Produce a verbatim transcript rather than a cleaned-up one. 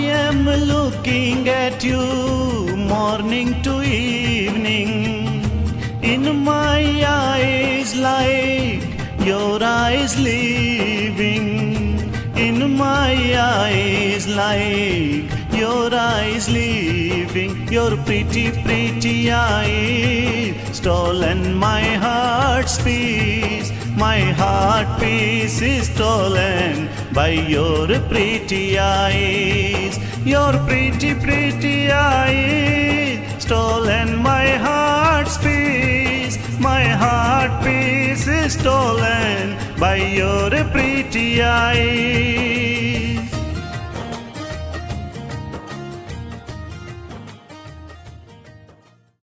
am looking at you morning to evening. In my eyes like your eyes living. In my eyes like your eyes living. Your pretty, pretty eyes stolen my heart's peace. My heart peace is stolen by your pretty eyes. Your pretty, pretty eyes stolen my heart's peace. My heart peace is stolen by your pretty eyes.